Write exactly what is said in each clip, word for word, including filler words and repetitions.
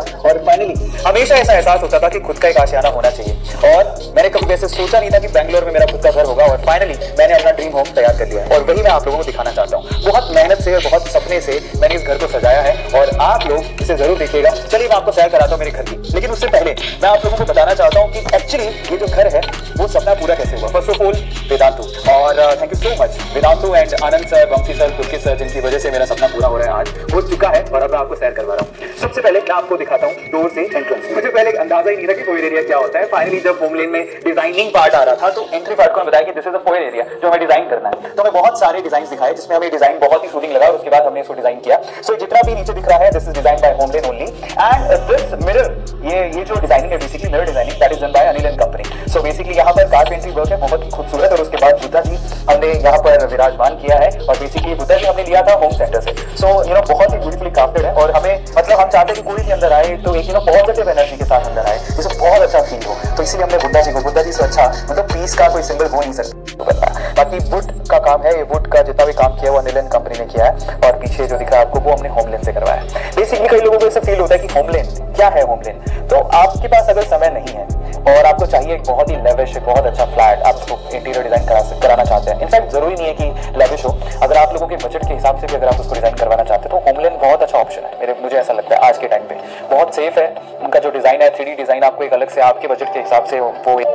और फाइनली हमेशा ऐसा एहसास होता था कि खुद का एक आशियाना होना चाहिए और मैंने कभी वैसे सोचा नहीं था कि बैंगलोर में मेरा खुद का घर होगा और फाइनली मैंने अपना ड्रीम होम तैयार कर लिया है और वही मैं आप लोगों को दिखाना चाहता हूँ। बहुत मेहनत से और बहुत सपने से मैंने इस घर को सजाया है और आप लोग इसे जरूर देखिएगा। चलिए मैं आपको सैर कराता हूँ मेरे घर की, लेकिन उससे पहले मैं आप लोगों को बताना चाहता हूँ कि एक्चुअली ये जो घर है वो सपना पूरा कैसे हुआ। फर्स्ट ऑफ ऑल वेदांतु, और thank you so much Vedantu and Anand sir, Vanshi sir, Pulkit sir, जिनकी वजह से मेरा सपना पूरा हो रहा है, आज हो चुका है और अब मैं आपको सैर करवा रहा हूँ। सबसे पहले मैं आपको दिखाता हूँ डोर से एंट्रेंस। मुझे पहले अंदाजा ही नहीं था कि फोयर एरिया क्या होता है। फाइनली जब होमलेन में डिजाइनिंग पार्ट आ रहा था तो एंट्री पार्ट को हमें बताया कि this is a foyer area जो हमें डिजाइन करना है। तो हमें बहुत सारे डिजाइन दिखाए जिसमें हमें डिजाइन बहुत ही सूदिंग लगा और उसके बाद हमने इसको डिजाइन किया। सो so, जितना भी नीचे दिख रहा है this is design by HomeLane only and this mirror, ये ये जो डिजाइनिंग है basically mirror designing that is done by Anil and company. So basically यहाँ पर कारपेंट्री वर्क है बहुत ही खूबसूरत और उसके बाद बुद्धा जी हमने यहाँ पर विराजमान किया है और बेसिकली बुद्धा जी हमने लिया था होम सेंटर से। सो यू नो बहुत ही ब्यूटीफुली क्राफ्टेड है और हमें मतलब हम चाहते हैं कि कोई भी अंदर आए तो एक यू नो पॉजिटिव एनर्जी के साथ अंदर आए जिससे बहुत अच्छा फील हो। तो इसीलिए हमने बुद्धा जी को, बुद्धा जी से अच्छा मतलब पीस का कोई सिंबल हो नहीं सकता। बाकी वुड का काम है, ये वुड का जितना भी काम किया वो अनिल एंड कंपनी ने किया है और पीछे जो दिख रहा है आपको वो हमने होमलेन से करवाया है। बेसिकली कई लोगों को ऐसा फील होता है कि होमलेन क्या है। होमलेन तो आपके पास अगर समय नहीं है और आपको चाहिए एक बहुत ही लेविश, बहुत अच्छा फ्लैट, आप उसको इंटीरियर डिजाइन करा कराना चाहते हैं। इनफैक्ट जरूरी नहीं है कि लेविश हो, अगर आप लोगों के बजट के हिसाब से भी अगर आप उसको डिजाइन करवाना चाहते हैं तो होमलेन बहुत अच्छा ऑप्शन है। मेरे मुझे ऐसा लगता है आज के टाइम पे बहुत सेफ है। उनका जो डिजाइन है थ्री डी डिजाइन आपको एक अलग से आपके बजट के हिसाब से वो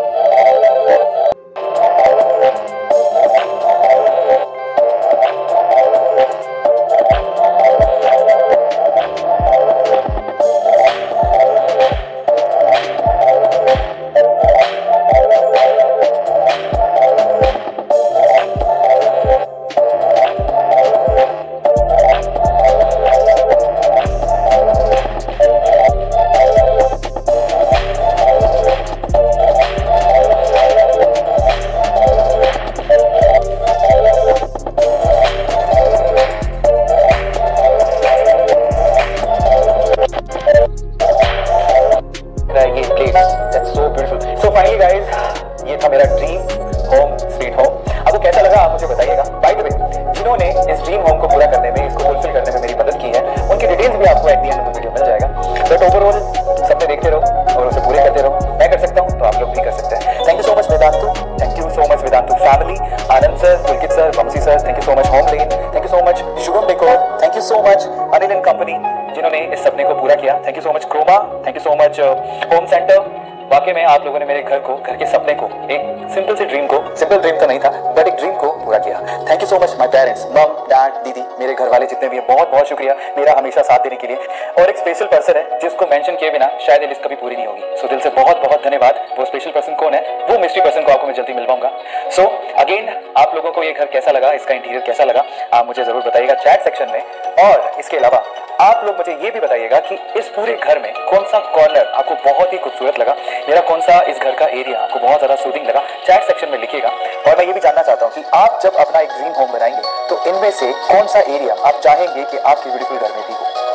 ये था मेरा ड्रीम होम, स्वीट होम। आपको कैसा लगा आप मुझे बताइएगा। बाय द वे, जिन्होंने इस ड्रीम होम को पूरा करने में, इसको फुलफिल करने में मेरी मदद की है, उनकी डिटेल्स भी आपको at the end of the video मिल जाएगा। बट ओवरऑल सपने देखते रहो और उसे पूरे करते रहो। मैं कर सकता हूँ तो आप लोग भी कर सकते हैं। Thank you so much Vedantu, thank you so much Vedantu family, Anand sir, Pulkit sir, Vanshi sir, thank you so much HomeLane, thank you so much Shubham decor, thank you so much Anil and company जिन्होंने इस सपने को पूरा किया। Thank you so much Croma, thank you so much home centre. वाकई में आप लोगों ने मेरे घर को, घर के सपने को, एक सिंपल से ड्रीम को, सिंपल ड्रीम तो नहीं था बट एक ड्रीम को पूरा किया। Thank you so much my parents, mum, dad, दीदी, मेरे घर वाले जितने भी हैं, बहुत बहुत शुक्रिया मेरा हमेशा साथ देने के लिए। और एक स्पेशल पर्सन है जिसको मेंशन किए बिना शायद ये लिस्ट कभी पूरी नहीं होगी। सो दिल से बहुत बहुत धन्यवाद। वो स्पेशल पर्सन कौन है, वो मिस्ट्री पर्सन को आपको मैं जल्दी मिल पाऊंगा। सो अगेन आप लोगों को ये घर कैसा लगा, इसका इंटीरियर कैसा लगा, आप मुझे जरूर बताइएगा चैट सेक्शन में। और इसके अलावा आप लोग मुझे ये भी बताइएगा कि इस पूरे घर में कौन सा कॉर्नर आपको बहुत ही खूबसूरत लगा, मेरा कौन सा इस घर का एरिया आपको बहुत ज्यादा सूदिंग लगा, चैट सेक्शन में लिखिएगा। और मैं ये भी जानना चाहता हूँ कि आप जब अपना एक ड्रीम होम बनाएंगे तो इनमें से कौन सा एरिया आप चाहेंगे कि आपके ब्यूटीफुल घर में भी हो।